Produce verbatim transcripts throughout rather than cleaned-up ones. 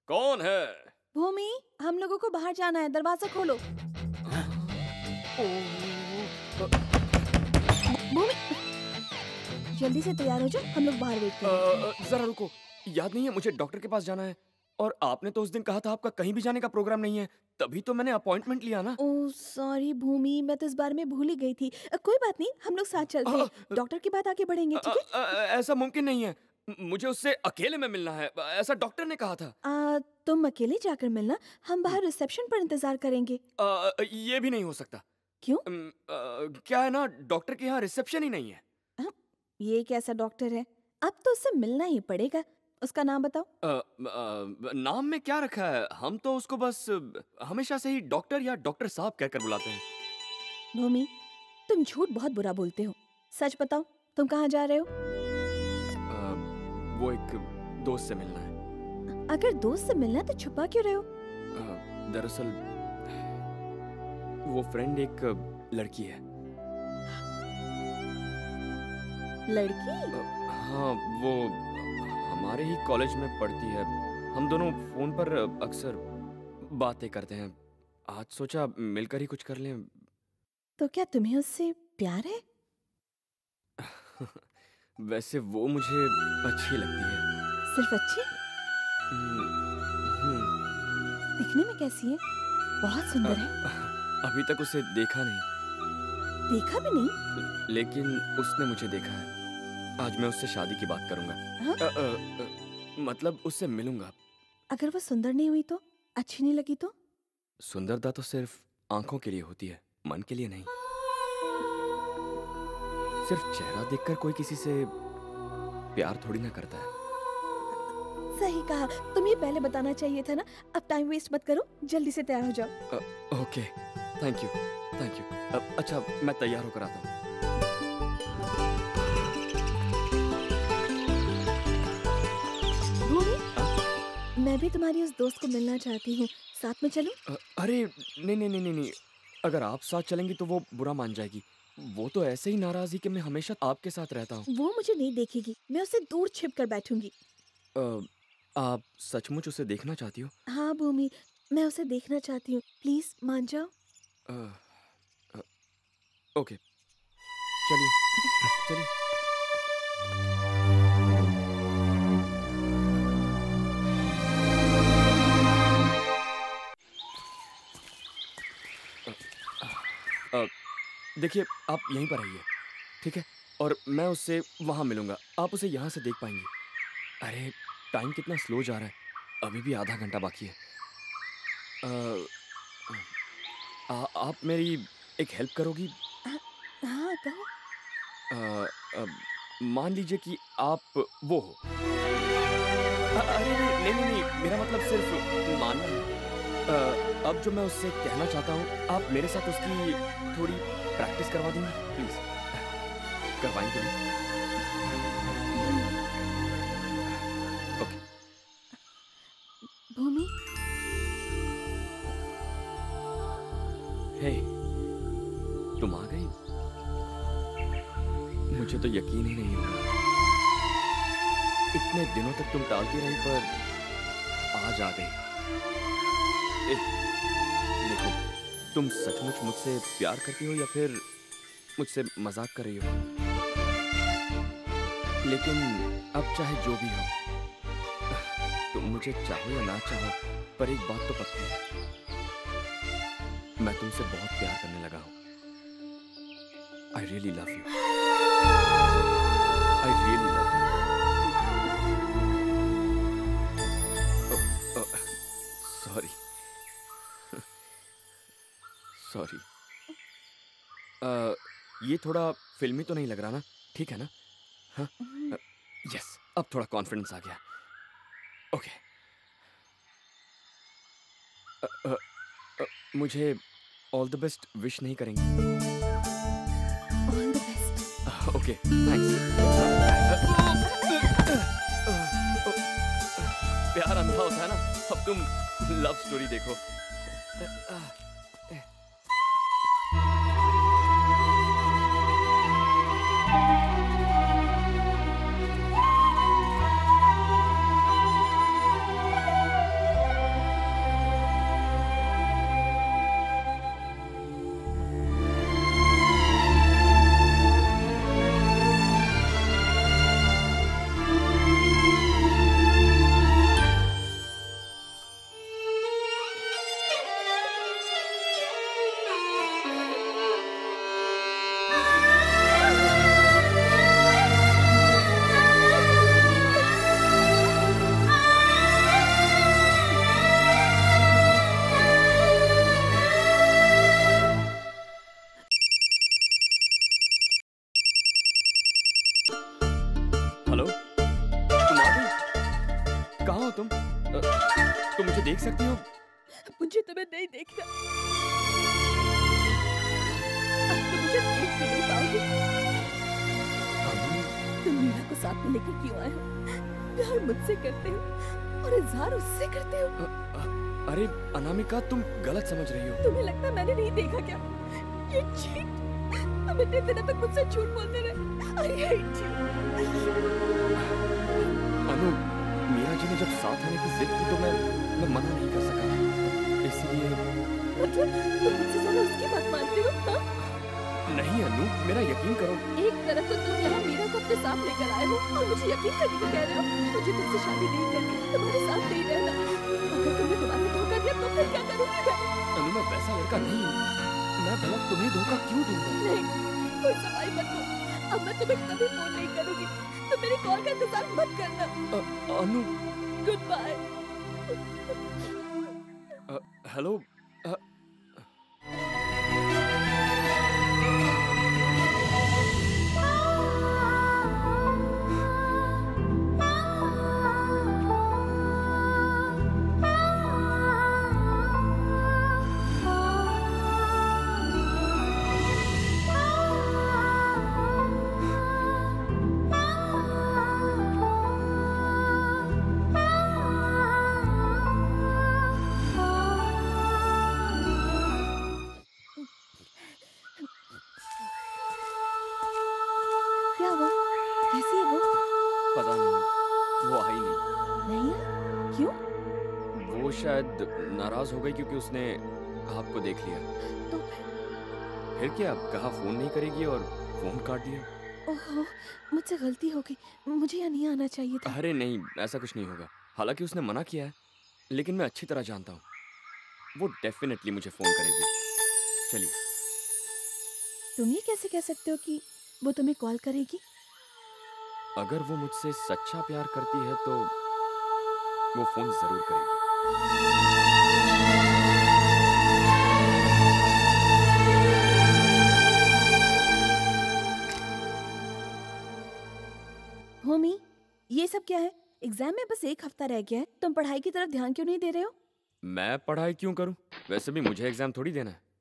कौन है? भूमि, हम लोगों को बाहर जाना है, दरवाजा खोलो। भूमि, जल्दी से तैयार हो जाओ, हम लोग बाहर वेट करें। जरा रुको, याद नहीं है मुझे डॉक्टर के पास जाना है और आपने तो उस दिन कहा था आपका कहीं भी जाने का प्रोग्राम नहीं है, तभी तो मैंने अपॉइंटमेंट लिया ना। ओह सॉरी भूमि, मैं तो इस बारे में भूल ही गई थी। अ, कोई बात नहीं, हम लोग साथ चलते हैं। डॉक्टर की बात आगे बढ़ेंगे, ठीक है? ऐसा मुमकिन नहीं है, मुझे उससे अकेले में मिलना है, ऐसा डॉक्टर ने कहा था। आ, तुम अकेले जाकर मिलना, हम बाहर रिसेप्शन पर इंतजार करेंगे। आ, ये भी नहीं हो सकता। क्यों? आ, क्या है ना, डॉक्टर के यहाँ रिसेप्शन ही नहीं है। आ, ये कैसा डॉक्टर है? अब तो उससे मिलना ही पड़ेगा। उसका नाम बताओ। आ, आ, नाम में क्या रखा है? हम तो उसको बस हमेशा से ही डॉक्टर या डॉक्टर साहब कहकर बुलाते हैं। भूमि, तुम झूठ बहुत बुरा बोलते हो। सच बताओ, तुम कहाँ जा रहे हो? आ, वो एक दोस्त से मिलना है। अगर दोस्त से मिलना है तो छुपा क्यों रहे हो? दरअसल वो फ्रेंड एक लड़की है। लड़की? हाँ, वो हमारे ही कॉलेज में पढ़ती है। हम दोनों फोन पर अक्सर बातें करते हैं। आज सोचा मिलकर ही कुछ कर लें। तो क्या तुम्हें उससे प्यार है? वैसे वो मुझे अच्छी लगती है। सिर्फ अच्छी? दिखने में कैसी है? बहुत सुंदर है। अभी तक उसे देखा नहीं। देखा भी नहीं? लेकिन उसने मुझे देखा है। आज मैं उससे शादी की बात करूंगा। हाँ? आ, आ, आ, मतलब उससे मिलूंगा। अगर वो सुंदर नहीं हुई तो? अच्छी नहीं लगी तो? सुंदरता तो सिर्फ आंखों के लिए होती है, मन के लिए नहीं। सिर्फ चेहरा देखकर कोई किसी से प्यार थोड़ी ना करता है। सही कहा, तुम्हें पहले बताना चाहिए था ना। अब टाइम वेस्ट मत करो, जल्दी से तैयार हो जाओ। Ah, okay, thank you, thank you. अच्छा, मैं तैयार होकर आता हूँ। मैं भी तुम्हारी उस दोस्त को मिलना चाहती हूँ, साथ में चलूं? अरे नहीं नहीं नहीं नहीं, अगर आप साथ चलेंगी तो वो बुरा मान जाएगी। वो तो ऐसे ही नाराज है कि मैं हमेशा आपके साथ रहता हूँ। वो मुझे नहीं देखेगी, मैं उससे दूर छिप कर बैठूंगी। आप सचमुच उसे देखना चाहती हो? हाँ भूमि, मैं उसे देखना चाहती हूँ, प्लीज मान जाओ। ओके, चलिए चलिए। देखिए, आप यहीं पर आइए, ठीक है? और मैं उससे वहाँ मिलूंगा, आप उसे यहाँ से देख पाएंगी। अरे टाइम कितना स्लो जा रहा है, अभी भी आधा घंटा बाकी है। आ, आ, आप मेरी एक हेल्प करोगी? हाँ कहो। मान लीजिए कि आप वो हो। अरे नहीं नहीं नहीं, मेरा मतलब सिर्फ मानना है। अब जो मैं उससे कहना चाहता हूँ, आप मेरे साथ उसकी थोड़ी प्रैक्टिस करवा देंगे प्लीज? करवाएंगे ना? ओके। भूमि, हे, तुम आ गई? मुझे तो यकीन ही नहीं हो रहा। इतने दिनों तक तुम टालती रही, पर आज आ गई। देखो, तुम सचमुच मुझसे प्यार करती हो या फिर मुझसे मजाक कर रही हो? लेकिन अब चाहे जो भी हो, तुम मुझे चाहो या ना चाहो, पर एक बात तो पक्की है, मैं तुमसे बहुत प्यार करने लगा हूं। I really love you. I really love you. Oh, oh, sorry. Sorry. uh, ये थोड़ा फिल्मी तो नहीं लग रहा ना? ठीक है ना? हाँ, यस, अब थोड़ा कॉन्फिडेंस आ गया। ओके। uh, uh, uh, मुझे ऑल द बेस्ट विश नहीं करेंगे? All the best. Okay, thanks. प्यार अंधा होता है ना? अब तुम लव स्टोरी देखो। अ, तुम मुझे देख सकती हो? मुझे तुम्हें नहीं देखना। अब तो मुझे देख भी नहीं पाओगे। अनु, तुम मीरा को साथ में लेकर क्यों आए हो? प्यार मुझसे करते हो और इजहार उससे करते हो। अ, अ, अरे अनामिका, तुम गलत समझ रही हो। तुम्हें लगता है मैंने नहीं देखा क्या? You cheat! तुम इतने दिनों तक मुझसे झूठ बोलते रहे। I hate you! अनु, मीरा जी ने जब साथ आने की जिद की तो मैं मैं मना नहीं कर सका, इसलिए। मतलब तुम मुझसे ज्यादा उसकी बात मानते हो, हाँ? नहीं अनु, मेरा यकीन करो। एक तरफ तो तुम यहाँ मीरा को अपने साथ लेकर आए हो और मुझे यकीन करने को कह रहे हो। मुझे तुमसे शादी नहीं करनी, तुम्हारे साथ नहीं रहना। अगर तुमने दोबारा धोखा दिया तो फिर क्या करूँगी मैं? अनु, मैं वैसा लड़का नहीं हूँ। मैं भला तुम्हें धोखा क्यों दूंगा? नहीं, कोई सफाई मत दो। अब मैं तुम्हें कभी फोन नहीं करूँगी। तुम मेरी कॉल का इंतजार मत करना। अ, Anu. Good bye. Uh, hello. अ, क्या हुआ? कैसी है वो? पता नहीं, वो आई नहीं। नहीं है? क्यों? वो शायद नाराज हो गई क्योंकि उसने आपको देख लिया। तो फिर? फिर क्या, कहा फोन नहीं करेगी और फोन काट दिया। ओहो, मुझसे गलती हो गई। मुझे यहाँ नहीं आना चाहिए था। अरे नहीं, ऐसा कुछ नहीं होगा। हालांकि उसने मना किया है, लेकिन मैं अच्छी तरह जानता हूँ वो डेफिनेटली मुझे फोन करेगी। चलिए। तुम ये कैसे कह सकते हो कि वो तुम्हें कॉल करेगी? अगर वो मुझसे सच्चा प्यार करती है तो वो फोन जरूर करेगी। होमी, ये सब क्या है? एग्जाम में बस एक हफ्ता रह गया है। तुम पढ़ाई की तरफ ध्यान क्यों नहीं दे रहे हो? मैं पढ़ाई क्यों करूं? वैसे भी मुझे एग्जाम थोड़ी देना है।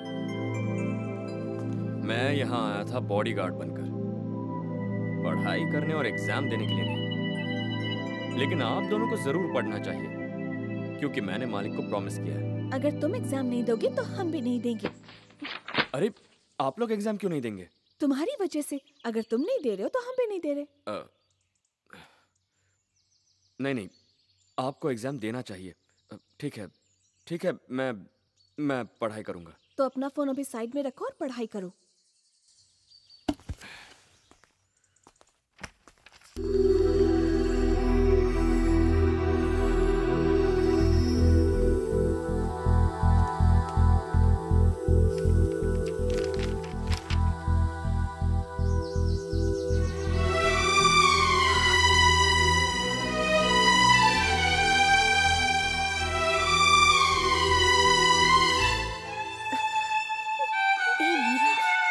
मैं यहाँ आया था बॉडीगार्ड बनकर, पढ़ाई करने और एग्जाम देने के लिए नहीं। लेकिन आप दोनों को जरूर पढ़ना चाहिए क्योंकि मैंने मालिक को प्रॉमिस किया है। अगर तुम एग्जाम नहीं दोगे तो हम भी नहीं देंगे। अरे, आप लोग एग्जाम क्यों नहीं देंगे? तुम्हारी वजह से। अगर तुम नहीं दे रहे हो तो हम भी नहीं दे रहे। अ, नहीं नहीं, आपको एग्जाम देना चाहिए। अ, ठीक है, ठीक है, मैं मैं पढ़ाई करूंगा। तो अपना फोन अभी साइड में रखो और पढ़ाई करो। ए मीरा,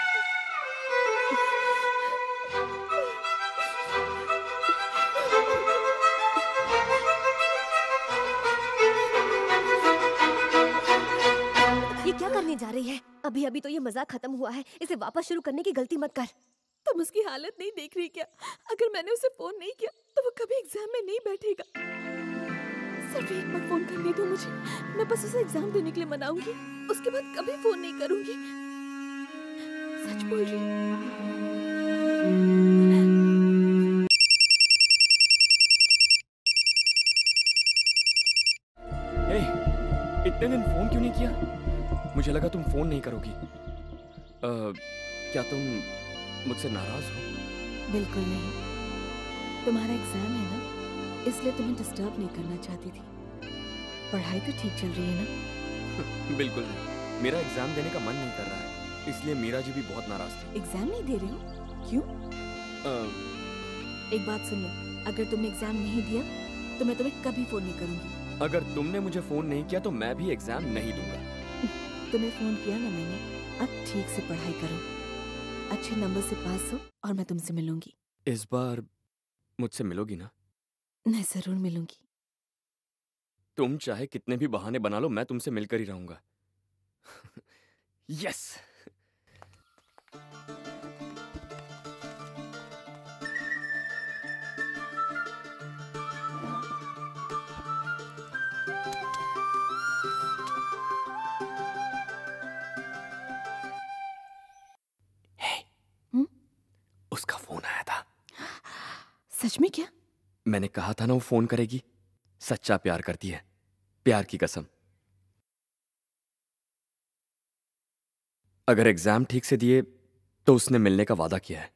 ये क्या करने जा रही है? अभी अभी तो ये मजाक खत्म हुआ है, इसे वापस शुरू करने की गलती मत कर। तुम उसकी हालत नहीं देख रही क्या? अगर मैंने उसे फोन नहीं किया तो वो कभी एग्जाम में नहीं बैठेगा। सिर्फ एक बार फोन करने दो मुझे, मैं बस उसे एग्जाम देने के लिए मनाऊंगी। उसके बाद कभी फोन नहीं करूंगी। सच बोल रही हूँ। हे, इतने दिन फोन क्यों नहीं किया? मुझे लगा तुम फोन नहीं करोगी। अ, क्या तुम मुझसे नाराज हो? बिल्कुल नहीं। तुम्हारा एग्जाम है ना, इसलिए तुम्हें डिस्टर्ब नहीं करना चाहती थी। पढ़ाई तो ठीक चल रही है ना? बिल्कुल नहीं, मेरा एग्जाम देने का मन नहीं कर रहा है, इसलिए मीरा जी भी बहुत नाराज थी। एग्जाम नहीं दे रहे हो? क्यों? अ, एक बात सुन लो, अगर तुमने एग्जाम नहीं दिया तो मैं तुम्हें कभी फोन नहीं करूंगी। अगर तुमने मुझे फोन नहीं किया तो मैं भी एग्जाम नहीं दूंगा। तुम्हें फोन किया ना मैंने, अब ठीक से पढ़ाई करो, अच्छे नंबर से पास हो और मैं तुमसे मिलूंगी। इस बार मुझसे मिलोगी ना? मैं जरूर मिलूंगी। तुम चाहे कितने भी बहाने बना लो, मैं तुमसे मिलकर ही रहूंगा। यस। हम्म? उसका फोन आया था। सच में क्या? मैंने कहा था ना वो फोन करेगी। सच्चा प्यार करती है, प्यार की कसम। अगर एग्जाम ठीक से दिए तो उसने मिलने का वादा किया है।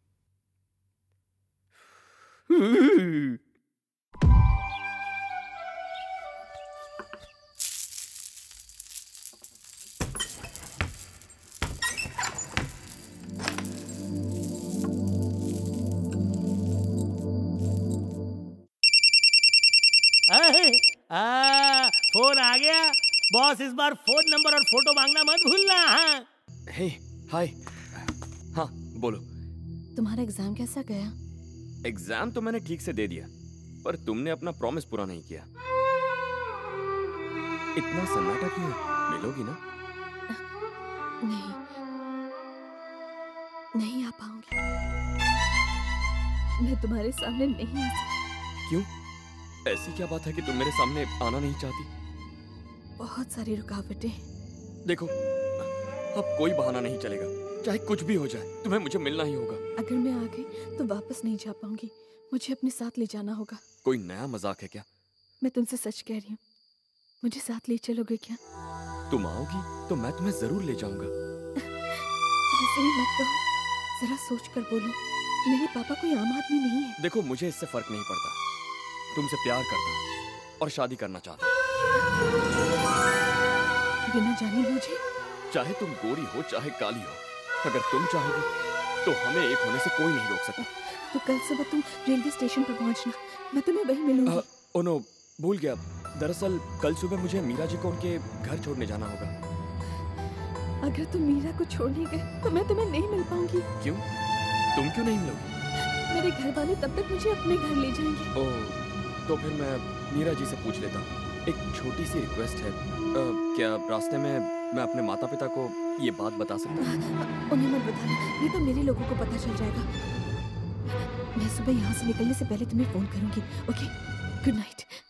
अरे, आ, फोन आ गया। बॉस इस बार फोन नंबर और फोटो मांगना मत भूलना। हाँ। हे, हाय। हाँ, बोलो। तुम्हारा एग्जाम कैसा गया? एग्जाम तो मैंने ठीक से दे दिया, पर तुमने अपना प्रॉमिस पूरा नहीं किया। इतना सन्नाटा क्यों है? मिलोगी ना? नहीं, नहीं आ पाऊंगी। मैं तुम्हारे सामने नहीं आ सकती। क्यों? ऐसी क्या बात है कि तुम मेरे सामने आना नहीं चाहती? बहुत सारी रुकावटें। देखो, अब कोई बहाना नहीं चलेगा। चाहे कुछ भी हो जाए, तुम्हें मुझे मिलना ही होगा। अगर मैं आ गई तो वापस नहीं जा पाऊंगी। मुझे अपने साथ ले जाना होगा। कोई नया मजाक है क्या? मैं तुमसे सच कह रही हूँ। मुझे साथ ले चलोगे क्या? तुम आओगी तो मैं तुम्हें जरूर ले जाऊंगा। ऐसे ही मत कहो, जरा सोच कर बोलो। मेरे पापा कोई आम आदमी नहीं है। देखो, मुझे इससे फर्क नहीं पड़ता। तुमसे प्यार करता हूँ और शादी करना चाहता हूँ। बिना जाने मुझे? चाहे तुम गोरी हो चाहे काली हो, अगर तुम चाहोगी तो हमें एक होने से कोई नहीं रोक सकता। तो कल सुबह तुम रेलवे स्टेशन पर पहुंचना, मैं तुम्हें वहीं मिलूंगी। ओ नो, भूल गया। दरअसल कल सुबह मुझे मीरा जी को उनके घर छोड़ने जाना होगा। अगर तुम मीरा को छोड़ने गए तो मैं तुम्हें नहीं मिल पाऊंगी। क्यों? तुम क्यों नहीं मिलोगी? मेरे घर वाले तब तक मुझे अपने घर ले जाएंगे। ओह, तो फिर मैं मीरा जी से पूछ लेता हूँ। एक छोटी सी रिक्वेस्ट है। आ, क्या रास्ते में मैं अपने माता पिता को ये बात बता सकता हूँ? उन्हें मत बताना, नहीं तो मेरे लोगों को पता चल जाएगा। मैं सुबह यहाँ से निकलने से पहले तुम्हें फोन करूंगी। Okay, good night.